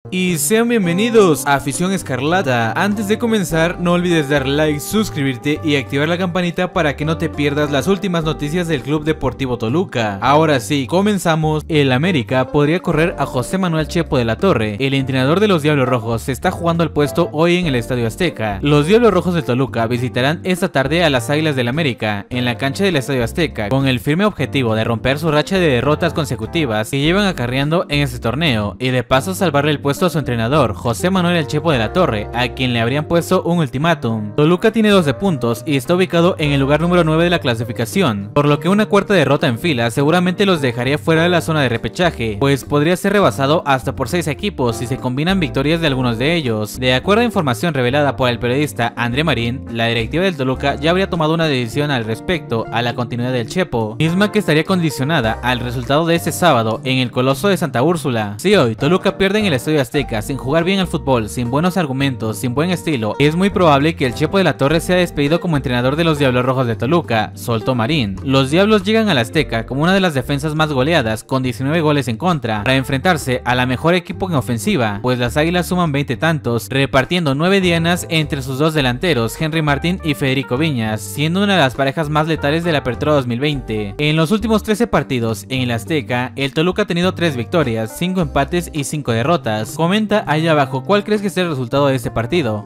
Y sean bienvenidos a Afición Escarlata. Antes de comenzar, no olvides dar like, suscribirte y activar la campanita para que no te pierdas las últimas noticias del Club Deportivo Toluca. Ahora sí, comenzamos. El América podría correr a José Manuel Chepo de la Torre. El entrenador de los Diablos Rojos se está jugando el puesto hoy en el Estadio Azteca. Los Diablos Rojos de Toluca visitarán esta tarde a las Águilas del América en la cancha del Estadio Azteca, con el firme objetivo de romper su racha de derrotas consecutivas que llevan acarreando en este torneo y de paso salvarle el puesto a su entrenador, José Manuel El Chepo de la Torre, a quien le habrían puesto un ultimátum. Toluca tiene 12 puntos y está ubicado en el lugar número 9 de la clasificación, por lo que una cuarta derrota en fila seguramente los dejaría fuera de la zona de repechaje, pues podría ser rebasado hasta por 6 equipos si se combinan victorias de algunos de ellos. De acuerdo a información revelada por el periodista André Marín, la directiva del Toluca ya habría tomado una decisión al respecto a la continuidad del Chepo, misma que estaría condicionada al resultado de este sábado en el Coloso de Santa Úrsula. Si hoy Toluca pierde en el Estadio Azteca sin jugar bien al fútbol, sin buenos argumentos, sin buen estilo, es muy probable que el Chepo de la Torre sea despedido como entrenador de los Diablos Rojos de Toluca, soltó Marín. Los Diablos llegan al Azteca como una de las defensas más goleadas, con 19 goles en contra, para enfrentarse a la mejor equipo en ofensiva, pues las Águilas suman 20 tantos, repartiendo 9 dianas entre sus dos delanteros, Henry Martín y Federico Viñas, siendo una de las parejas más letales de la Apertura 2020. En los últimos 13 partidos en el Azteca, el Toluca ha tenido 3 victorias, 5 empates y 5 derrotas. Comenta allá abajo cuál crees que sea el resultado de este partido.